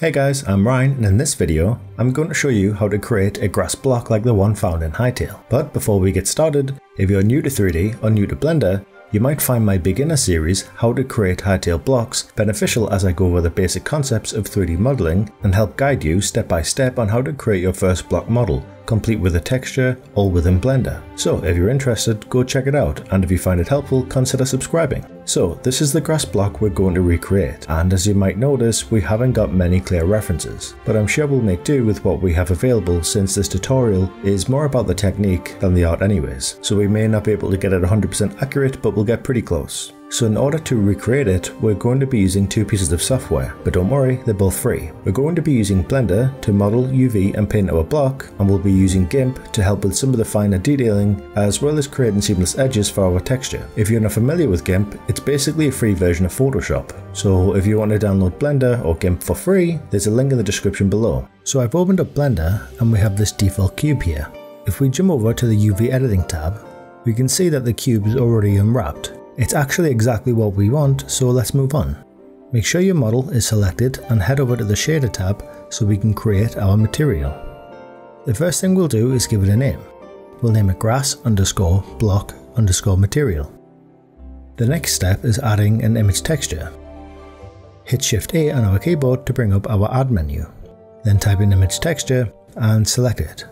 Hey guys, I'm Ryan, and in this video, I'm going to show you how to create a grass block like the one found in Hytale. But before we get started, if you're new to 3D or new to Blender, you might find my beginner series, How to Create Hytale Blocks, beneficial as I go over the basic concepts of 3D modeling and help guide you step by step on how to create your first block model, complete with a texture, all within Blender. So if you're interested, go check it out, and if you find it helpful, consider subscribing. So this is the grass block we're going to recreate, and as you might notice, we haven't got many clear references, but I'm sure we'll make do with what we have available since this tutorial is more about the technique than the art anyways, so we may not be able to get it 100% accurate, but we'll get pretty close. So in order to recreate it, we're going to be using two pieces of software, but don't worry, they're both free. We're going to be using Blender to model, UV and paint our block, and we'll be using Gimp to help with some of the finer detailing, as well as creating seamless edges for our texture. If you're not familiar with Gimp, it's basically a free version of Photoshop. So if you want to download Blender or Gimp for free, there's a link in the description below. So I've opened up Blender and we have this default cube here. If we jump over to the UV editing tab, we can see that the cube is already unwrapped. It's actually exactly what we want, so let's move on. Make sure your model is selected and head over to the shader tab so we can create our material. The first thing we'll do is give it a name. We'll name it grass_block_material. The next step is adding an image texture. Hit Shift A on our keyboard to bring up our add menu. Then type in image texture and select it.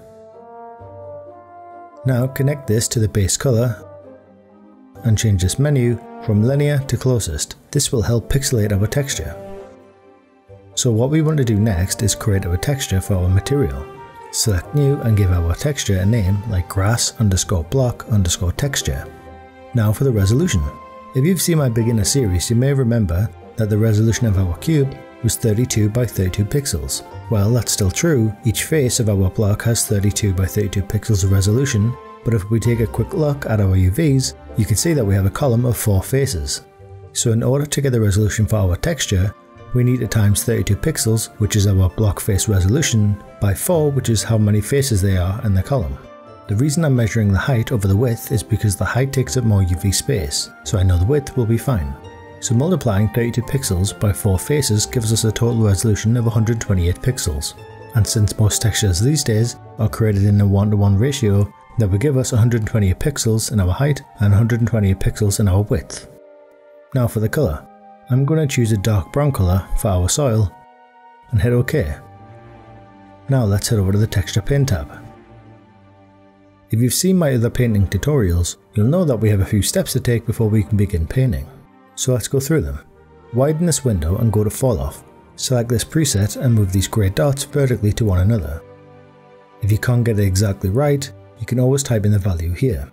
Now connect this to the base color and change this menu from linear to closest. This will help pixelate our texture. So what we want to do next is create our texture for our material. Select new and give our texture a name like grass_block_texture. Now for the resolution. If you've seen my beginner series, you may remember that the resolution of our cube was 32 by 32 pixels. Well, that's still true. Each face of our block has 32 by 32 pixels of resolution, but if we take a quick look at our UVs, you can see that we have a column of 4 faces. So in order to get the resolution for our texture, we need to times 32 pixels, which is our block face resolution, by 4, which is how many faces there are in the column. The reason I'm measuring the height over the width is because the height takes up more UV space, so I know the width will be fine. So multiplying 32 pixels by 4 faces gives us a total resolution of 128 pixels. And since most textures these days are created in a 1:1 ratio, that will give us 128 pixels in our height and 128 pixels in our width. Now for the color. I'm going to choose a dark brown color for our soil and hit OK. Now let's head over to the texture paint tab. If you've seen my other painting tutorials, you'll know that we have a few steps to take before we can begin painting. So let's go through them. Widen this window and go to fall off. Select this preset and move these grey dots vertically to one another. If you can't get it exactly right, you can always type in the value here.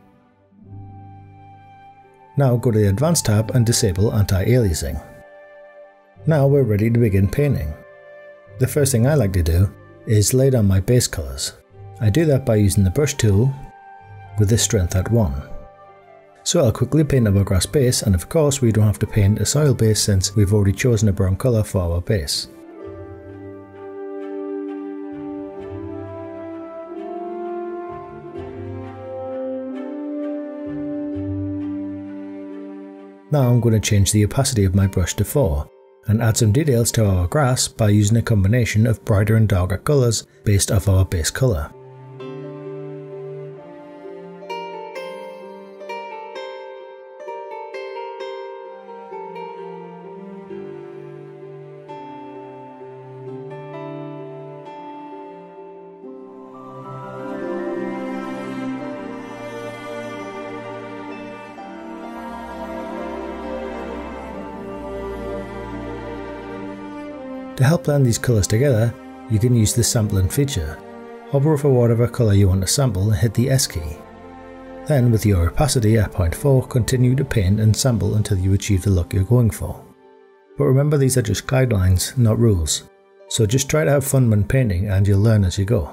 Now go to the Advanced tab and disable anti-aliasing. Now we're ready to begin painting. The first thing I like to do is lay down my base colours. I do that by using the brush tool with the strength at 1. So I'll quickly paint our grass base, and of course we don't have to paint a soil base since we've already chosen a brown colour for our base. Now I'm going to change the opacity of my brush to 4 and add some details to our grass by using a combination of brighter and darker colours based off our base colour. To help blend these colours together, you can use the sampling feature. Hover over whatever colour you want to sample and hit the S key. Then with your opacity at 0.4, continue to paint and sample until you achieve the look you're going for. But remember, these are just guidelines, not rules. So just try to have fun when painting and you'll learn as you go.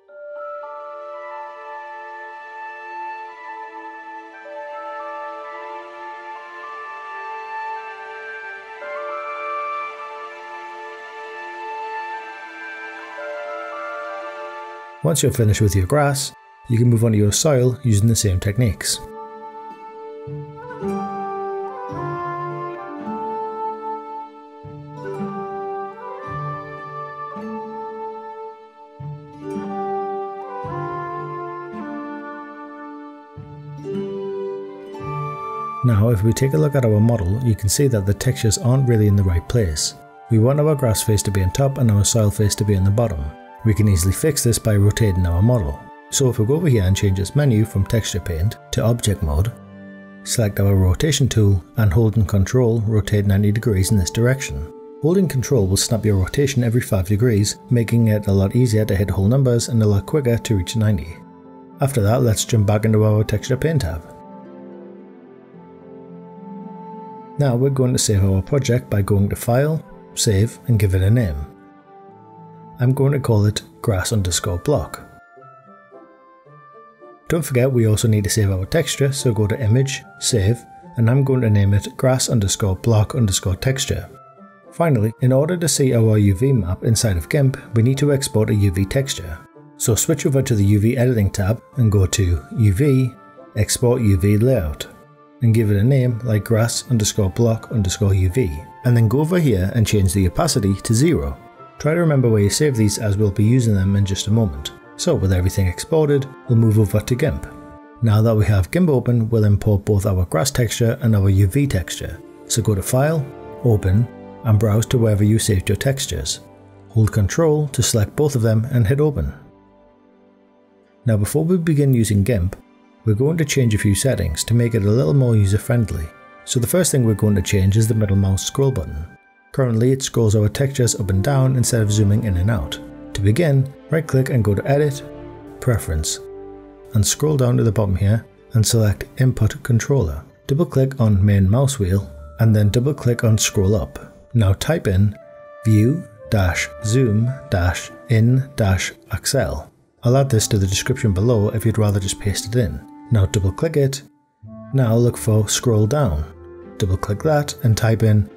Once you're finished with your grass, you can move on to your soil using the same techniques. Now if we take a look at our model, you can see that the textures aren't really in the right place. We want our grass face to be on top and our soil face to be on the bottom. We can easily fix this by rotating our model. So if we go over here and change this menu from texture paint to object mode, select our rotation tool and holding Ctrl rotate 90 degrees in this direction. Holding Ctrl will snap your rotation every 5 degrees, making it a lot easier to hit whole numbers and a lot quicker to reach 90. After that, let's jump back into our texture paint tab. Now we're going to save our project by going to File, Save and give it a name. I'm going to call it grass_block. Don't forget we also need to save our texture, so go to Image, Save, and I'm going to name it grass_block_texture. Finally, in order to see our UV map inside of GIMP, we need to export a UV texture. So switch over to the UV editing tab and go to UV, Export UV Layout, and give it a name like grass_block_UV, and then go over here and change the opacity to 0. Try to remember where you save these as we'll be using them in just a moment. So with everything exported, we'll move over to GIMP. Now that we have GIMP open, we'll import both our grass texture and our UV texture. So go to File, Open, and browse to wherever you saved your textures. Hold Ctrl to select both of them and hit Open. Now before we begin using GIMP, we're going to change a few settings to make it a little more user friendly. So the first thing we're going to change is the middle mouse scroll button. Currently it scrolls our textures up and down instead of zooming in and out. To begin, right click and go to Edit, Preference, and scroll down to the bottom here and select Input Controller. Double click on Main Mouse Wheel and then double click on Scroll Up. Now type in View-Zoom-In-Axle. I'll add this to the description below if you'd rather just paste it in. Now double click it. Now look for Scroll Down. Double click that and type in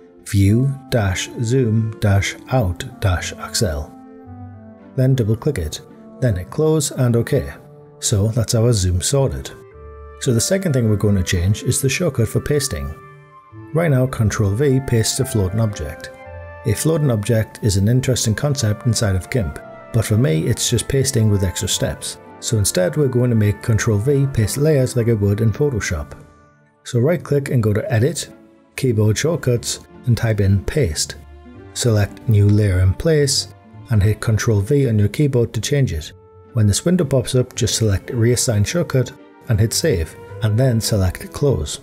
View-Zoom-Out-Axle. Then double click it. Then hit Close and OK. So that's our zoom sorted. So the second thing we're going to change is the shortcut for pasting. Right now Ctrl V pastes a floating object. A floating object is an interesting concept inside of GIMP, but for me it's just pasting with extra steps. So instead we're going to make Ctrl V paste layers like I would in Photoshop. So right click and go to Edit, Keyboard Shortcuts and type in Paste. Select New Layer in Place and hit Ctrl V on your keyboard to change it. When this window pops up, just select Reassign Shortcut and hit Save, and then select Close.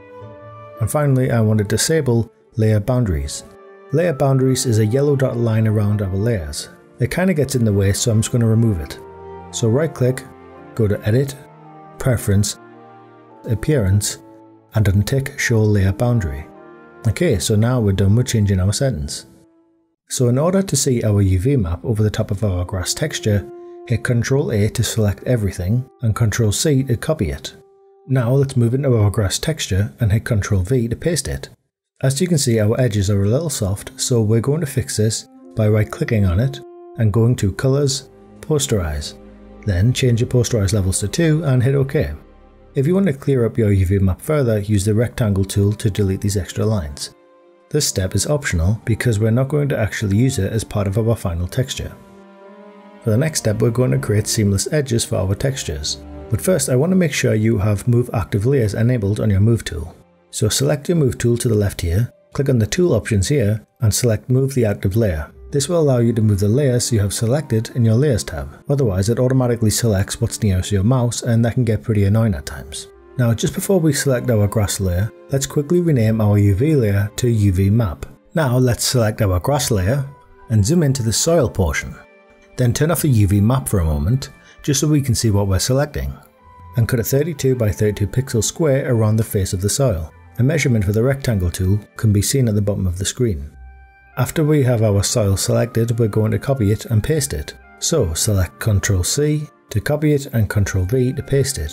And finally I want to disable Layer Boundaries. Layer Boundaries is a yellow dotted line around our layers. It kinda gets in the way, so I'm just going to remove it. So right click, go to Edit, Preference, Appearance, and untick Show Layer Boundary. Okay, so now we're done with changing our settings. So in order to see our UV map over the top of our grass texture, hit Ctrl A to select everything and Ctrl C to copy it. Now let's move into our grass texture and hit Ctrl V to paste it. As you can see, our edges are a little soft, so we're going to fix this by right clicking on it and going to Colors, Posterize. Then change your posterize levels to 2 and hit OK. If you want to clear up your UV map further, use the rectangle tool to delete these extra lines. This step is optional because we're not going to actually use it as part of our final texture. For the next step, we're going to create seamless edges for our textures. But first I want to make sure you have Move Active Layers enabled on your Move tool. So select your Move tool to the left here, click on the tool options here and select Move the Active Layer. This will allow you to move the layers you have selected in your Layers tab. Otherwise it automatically selects what's nearest your mouse and that can get pretty annoying at times. Now just before we select our grass layer, let's quickly rename our UV layer to UV Map. Now let's select our grass layer and zoom into the soil portion. Then turn off the UV map for a moment, just so we can see what we're selecting. And cut a 32 by 32 pixel square around the face of the soil. A measurement for the rectangle tool can be seen at the bottom of the screen. After we have our soil selected, we're going to copy it and paste it. So select Ctrl C to copy it and Ctrl V to paste it.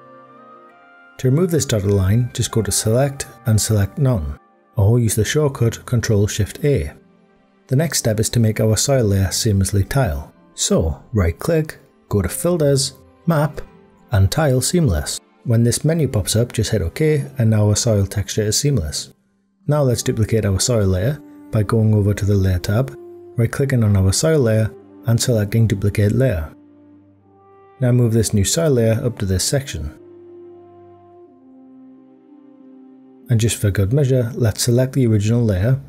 To remove this dotted line, just go to Select and select None, or use the shortcut Ctrl Shift A. The next step is to make our soil layer seamlessly tile. So right click, go to Filters, Map, and Tile Seamless. When this menu pops up, just hit OK and now our soil texture is seamless. Now let's duplicate our soil layer by going over to the Layer tab, right clicking on our soil layer and selecting Duplicate Layer. Now move this new soil layer up to this section. And just for good measure, let's select the original layer.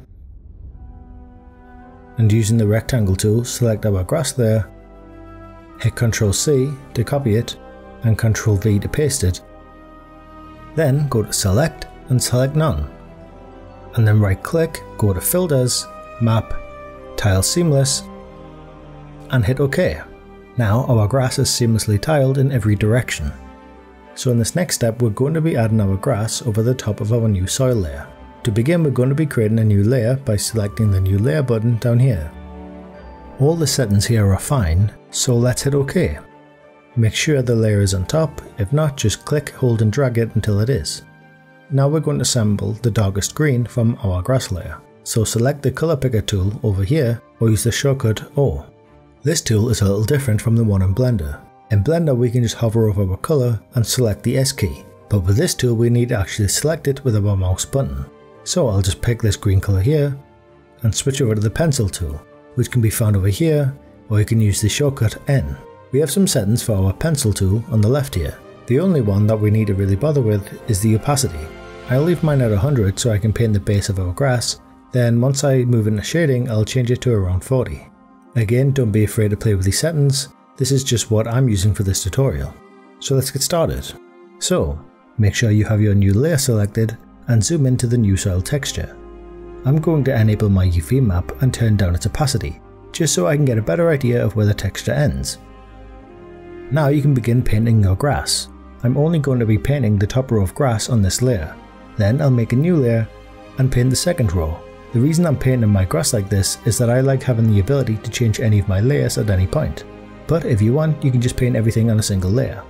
And using the rectangle tool, select our grass layer. Hit Ctrl C to copy it and Ctrl V to paste it. Then go to select and select none. And then right click, go to filters, map, tile seamless, and hit OK. Now our grass is seamlessly tiled in every direction. So in this next step, we're going to be adding our grass over the top of our new soil layer. To begin, we're going to be creating a new layer by selecting the new layer button down here. All the settings here are fine, so let's hit OK. Make sure the layer is on top, if not just click, hold and drag it until it is. Now we're going to sample the darkest green from our grass layer. So select the color picker tool over here or use the shortcut O. This tool is a little different from the one in Blender. In Blender we can just hover over our color and select the S key, but with this tool we need to actually select it with our mouse button. So I'll just pick this green color here and switch over to the pencil tool, which can be found over here, or you can use the shortcut N. We have some settings for our pencil tool on the left here. The only one that we need to really bother with is the opacity. I'll leave mine at 100 so I can paint the base of our grass, then once I move into shading I'll change it to around 40. Again, don't be afraid to play with these settings. This is just what I'm using for this tutorial. So let's get started. So, make sure you have your new layer selected and zoom into the new soil texture. I'm going to enable my UV map and turn down its opacity, just so I can get a better idea of where the texture ends. Now you can begin painting your grass. I'm only going to be painting the top row of grass on this layer. Then I'll make a new layer and paint the second row. The reason I'm painting my grass like this is that I like having the ability to change any of my layers at any point. But if you want, you can just paint everything on a single layer.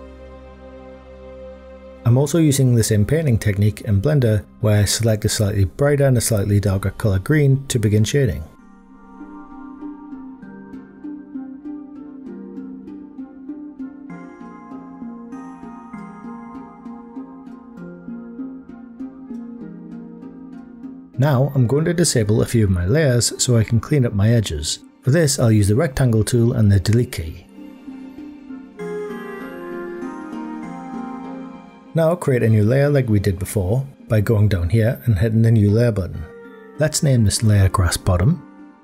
I'm also using the same painting technique in Blender where I select a slightly brighter and a slightly darker color green to begin shading. Now I'm going to disable a few of my layers so I can clean up my edges. For this I'll use the rectangle tool and the delete key. Now create a new layer like we did before by going down here and hitting the new layer button. Let's name this layer grass bottom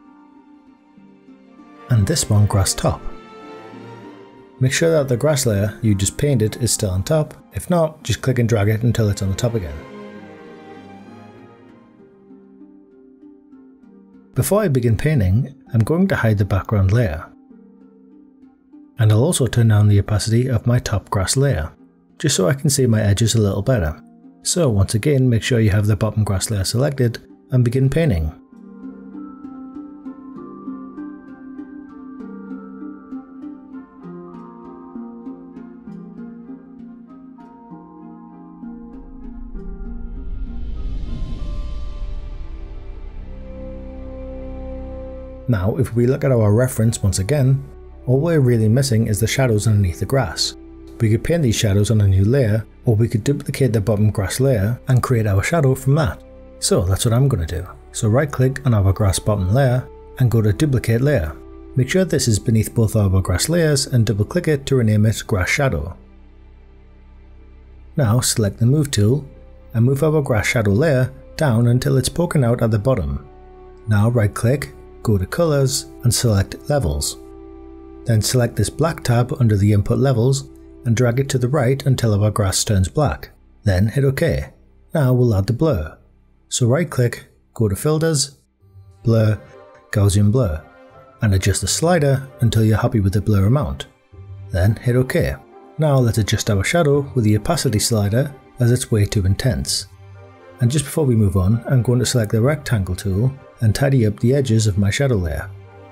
and this one grass top. Make sure that the grass layer you just painted is still on top. If not, just click and drag it until it's on the top again. Before I begin painting, I'm going to hide the background layer. And I'll also turn down the opacity of my top grass layer, just so I can see my edges a little better. So once again, make sure you have the bottom grass layer selected and begin painting. Now if we look at our reference once again, all we're really missing is the shadows underneath the grass. We could paint these shadows on a new layer, or we could duplicate the bottom grass layer and create our shadow from that. So that's what I'm going to do. So right click on our grass bottom layer and go to duplicate layer. Make sure this is beneath both our grass layers and double click it to rename it grass shadow. Now select the move tool and move our grass shadow layer down until it's poking out at the bottom. Now right click, go to colors and select levels. Then select this black tab under the input levels and drag it to the right until our grass turns black. Then hit OK. Now we'll add the blur. So right click, go to filters, blur, Gaussian blur, and adjust the slider until you're happy with the blur amount. Then hit OK. Now let's adjust our shadow with the opacity slider as it's way too intense. And just before we move on, I'm going to select the rectangle tool and tidy up the edges of my shadow layer.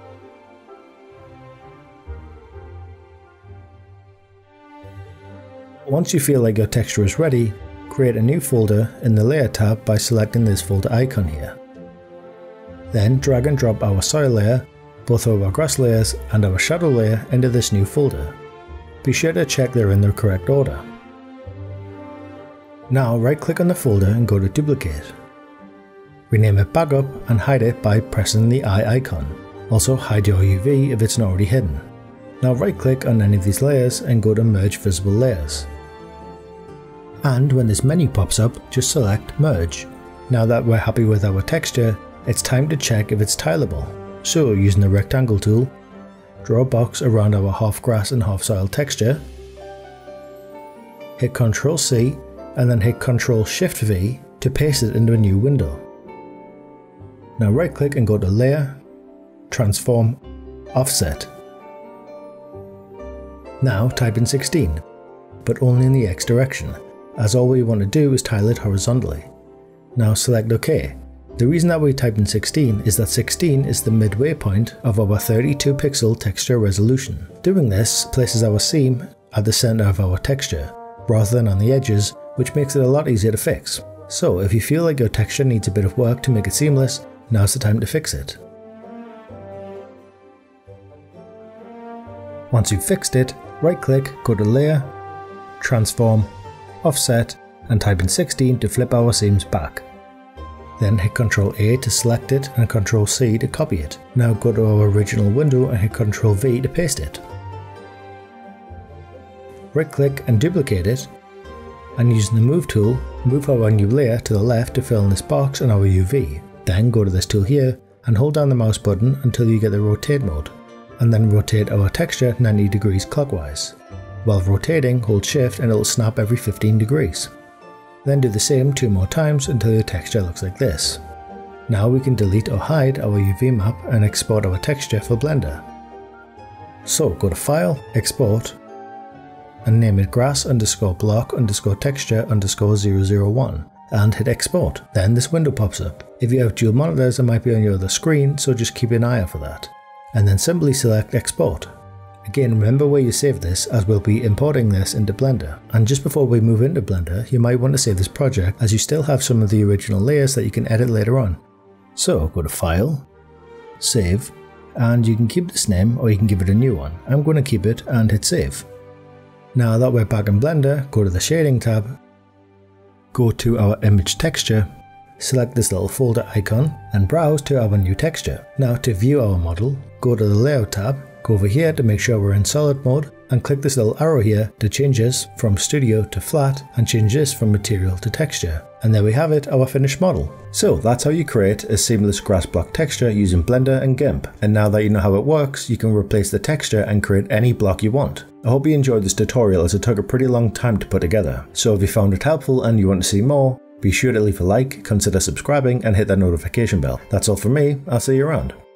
Once you feel like your texture is ready, create a new folder in the layer tab by selecting this folder icon here. Then drag and drop our soil layer, both of our grass layers and our shadow layer into this new folder. Be sure to check they're in the correct order. Now right click on the folder and go to duplicate. Rename it back up and hide it by pressing the eye icon. Also hide your UV if it's not already hidden. Now right click on any of these layers and go to merge visible layers. And when this menu pops up, just select Merge. Now that we're happy with our texture, it's time to check if it's tileable. So using the rectangle tool, draw a box around our half grass and half soil texture, hit Ctrl C and then hit Ctrl Shift V to paste it into a new window. Now right click and go to Layer, Transform, Offset. Now type in 16, but only in the X direction, as all we want to do is tile it horizontally. Now select OK. The reason that we type in 16 is that 16 is the midway point of our 32 pixel texture resolution. Doing this places our seam at the center of our texture, rather than on the edges, which makes it a lot easier to fix. So if you feel like your texture needs a bit of work to make it seamless, now's the time to fix it. Once you've fixed it, right click, go to Layer, Transform, Offset, and type in 16 to flip our seams back. Then hit Ctrl A to select it and Ctrl C to copy it. Now go to our original window and hit Ctrl V to paste it. Right click and duplicate it, and using the Move tool, move our new layer to the left to fill in this box on our UV. Then go to this tool here and hold down the mouse button until you get the rotate mode, and then rotate our texture 90 degrees clockwise. While rotating, hold Shift and it will snap every 15 degrees. Then do the same 2 more times until your texture looks like this. Now we can delete or hide our UV map and export our texture for Blender. So go to File, Export, and name it grass_block_texture_001 and hit Export. Then this window pops up. If you have dual monitors, it might be on your other screen, so just keep an eye out for that. And then simply select Export. Again, remember where you save this, as we'll be importing this into Blender. And just before we move into Blender, you might want to save this project, as you still have some of the original layers that you can edit later on. So go to File, Save, and you can keep this name or you can give it a new one. I'm going to keep it and hit Save. Now that we're back in Blender, go to the Shading tab, go to our image texture, select this little folder icon and browse to our new texture. Now to view our model, go to the Layout tab, go over here to make sure we're in solid mode and click this little arrow here to change this from studio to flat and change this from material to texture. And there we have it, our finished model. So that's how you create a seamless grass block texture using Blender and Gimp. And now that you know how it works, you can replace the texture and create any block you want. I hope you enjoyed this tutorial, as it took a pretty long time to put together. So if you found it helpful and you want to see more, be sure to leave a like, consider subscribing and hit that notification bell. That's all from me, I'll see you around.